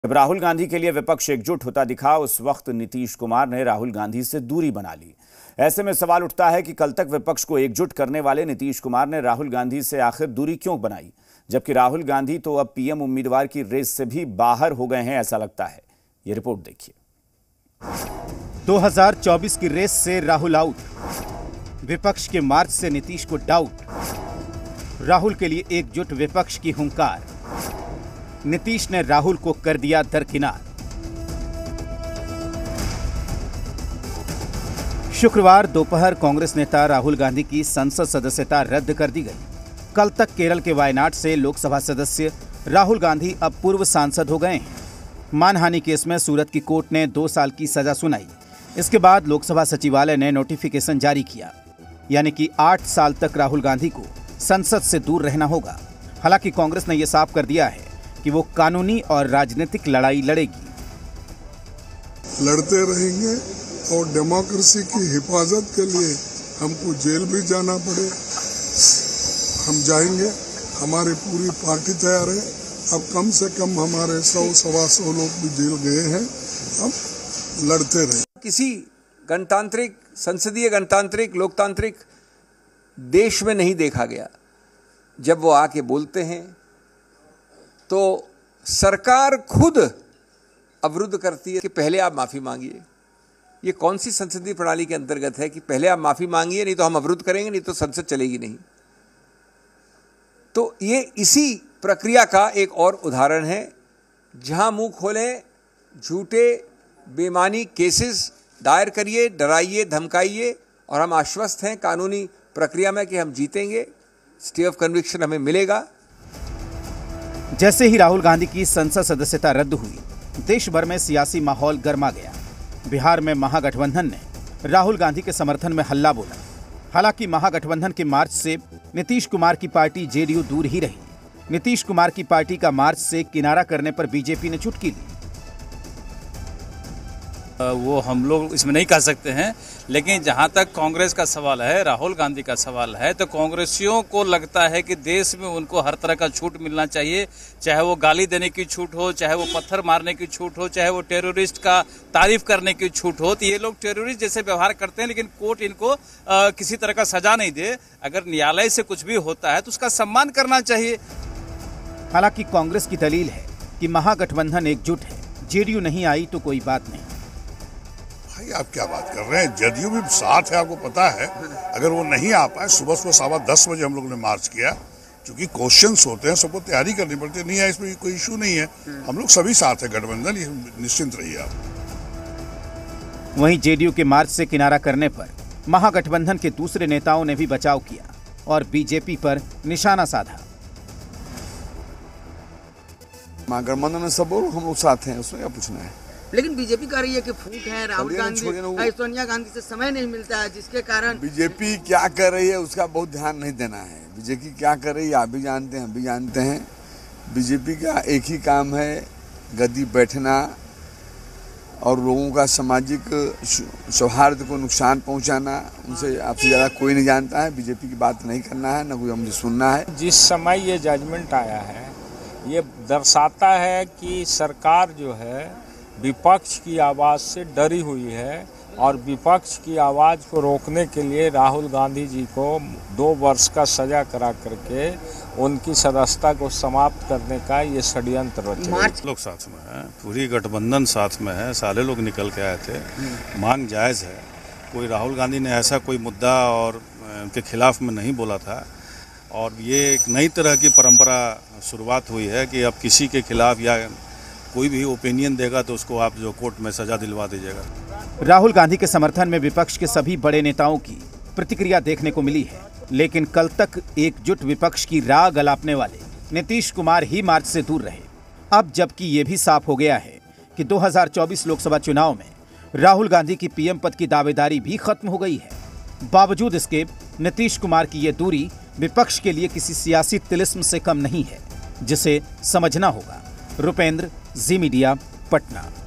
जब राहुल गांधी के लिए विपक्ष एकजुट होता दिखा, उस वक्त नीतीश कुमार ने राहुल गांधी से दूरी बना ली। ऐसे में सवाल उठता है कि कल तक विपक्ष को एकजुट करने वाले नीतीश कुमार ने राहुल गांधी से आखिर दूरी क्यों बनाई, जबकि राहुल गांधी तो अब पीएम उम्मीदवार की रेस से भी बाहर हो गए हैं, ऐसा लगता है। ये रिपोर्ट देखिए। 2024 की रेस से राहुल आउट, विपक्ष के मार्च से नीतीश को डाउट, राहुल के लिए एकजुट विपक्ष की हुंकार, नीतीश ने राहुल को कर दिया दरकिनार। शुक्रवार दोपहर कांग्रेस नेता राहुल गांधी की संसद सदस्यता रद्द कर दी गई। कल तक केरल के वायनाड से लोकसभा सदस्य राहुल गांधी अब पूर्व सांसद हो गए हैं। मानहानि केस में सूरत की कोर्ट ने 2 साल की सजा सुनाई। इसके बाद लोकसभा सचिवालय ने नोटिफिकेशन जारी किया, यानी कि 8 साल तक राहुल गांधी को संसद से दूर रहना होगा। हालांकि कांग्रेस ने यह साफ कर दिया है कि वो कानूनी और राजनीतिक लड़ाई लड़ेगी। लड़ते रहेंगे और डेमोक्रेसी की हिफाजत के लिए हमको जेल भी जाना पड़े, हम जाएंगे। हमारी पूरी पार्टी तैयार है। अब कम से कम हमारे 100-125 लोग भी जेल गए हैं। अब लड़ते रहे। किसी गणतांत्रिक, संसदीय गणतांत्रिक, लोकतांत्रिक देश में नहीं देखा गया। जब वो आके बोलते हैं तो सरकार खुद अवरुद्ध करती है कि पहले आप माफ़ी मांगिए। ये कौन सी संसदीय प्रणाली के अंतर्गत है कि पहले आप माफ़ी मांगिए, नहीं तो हम अवरुद्ध करेंगे, नहीं तो संसद चलेगी नहीं। तो ये इसी प्रक्रिया का एक और उदाहरण है, जहां मुंह खोलें, झूठे बेमानी केसेस दायर करिए, डराइए, धमकाइए, और हम आश्वस्त हैं कानूनी प्रक्रिया में कि हम जीतेंगे, स्टे ऑफ कन्विक्शन हमें मिलेगा। जैसे ही राहुल गांधी की संसद सदस्यता रद्द हुई, देश भर में सियासी माहौल गर्मा गया। बिहार में महागठबंधन ने राहुल गांधी के समर्थन में हल्ला बोला। हालांकि महागठबंधन के मार्च से नीतीश कुमार की पार्टी जेडीयू दूर ही रही। नीतीश कुमार की पार्टी का मार्च से किनारा करने पर बीजेपी ने चुटकी ली। वो हम लोग इसमें नहीं कह सकते हैं, लेकिन जहां तक कांग्रेस का सवाल है, राहुल गांधी का सवाल है, तो कांग्रेसियों को लगता है कि देश में उनको हर तरह का छूट मिलना चाहिए। चाहे वो गाली देने की छूट हो, चाहे वो पत्थर मारने की छूट हो, चाहे वो टेररिस्ट का तारीफ करने की छूट हो। तो ये लोग टेररिस्ट जैसे व्यवहार करते हैं, लेकिन कोर्ट इनको किसी तरह का सजा नहीं दे। अगर न्यायालय से कुछ भी होता है तो उसका सम्मान करना चाहिए। हालांकि कांग्रेस की दलील है कि महागठबंधन एकजुट है, जेडीयू नहीं आई तो कोई बात नहीं। भाई आप क्या बात कर रहे हैं, जदयू भी साथ है, आपको पता है। अगर वो नहीं आ पाए, सुबह 10:15 बजे हम लोगों ने मार्च किया, क्योंकि क्वेश्चंस होते हैं, सबको तैयारी करनी पड़ती है। नहीं है, इसमें कोई इशू नहीं है, हम लोग सभी साथ है गठबंधन, निश्चिंत रहिए आप। वहीं जेडीयू के मार्च से किनारा करने पर महागठबंधन के दूसरे नेताओं ने भी बचाव किया और बीजेपी पर निशाना साधा। महागठबंधन में सब हम लोग साथ हैं, उसमें क्या पूछना है। लेकिन बीजेपी कह रही है कि फूट है, राहुल गांधी, सोनिया गांधी से समय नहीं मिलता है, जिसके कारण बीजेपी क्या कर रही है उसका बहुत ध्यान नहीं देना है। बीजेपी क्या कर रही है आप भी जानते हैं, हम भी जानते हैं। बीजेपी का एक ही काम है, गद्दी बैठना और लोगों का सामाजिक सौहार्द को नुकसान पहुंचाना। उनसे आपसे ज़्यादा कोई नहीं जानता है। बीजेपी की बात नहीं करना है, न कोई हमसे सुनना है। जिस समय ये जजमेंट आया है, ये दर्शाता है कि सरकार जो है विपक्ष की आवाज़ से डरी हुई है, और विपक्ष की आवाज़ को रोकने के लिए राहुल गांधी जी को 2 वर्ष का सजा करा करके उनकी सदस्यता को समाप्त करने का ये षड्यंत्र रचा है। लोग साथ में हैं, पूरी गठबंधन साथ में है, सारे लोग निकल के आए थे। मांग जायज़ है। कोई राहुल गांधी ने ऐसा कोई मुद्दा और उनके खिलाफ में नहीं बोला था, और ये एक नई तरह की परंपरा शुरुआत हुई है कि अब किसी के खिलाफ या कोई भी ओपिनियन देगा तो उसको आप जो कोर्ट में सजा दिलवा दीजिएगा। राहुल गांधी के समर्थन में विपक्ष के सभी बड़े नेताओं की प्रतिक्रिया देखने को मिली है, लेकिन कल तक एकजुट विपक्ष की राग अलापने वाले नीतीश कुमार ही मार्च से दूर रहे। अब जबकि ये भी साफ हो गया है कि 2024 लोकसभा चुनाव में राहुल गांधी की पीएम पद की दावेदारी भी खत्म हो गई है। बावजूद इसके नीतीश कुमार की ये दूरी विपक्ष के लिए किसी सियासी तिलिस्म से कम नहीं है, जिसे समझना होगा। रुपेंद्र, जी मीडिया, पटना।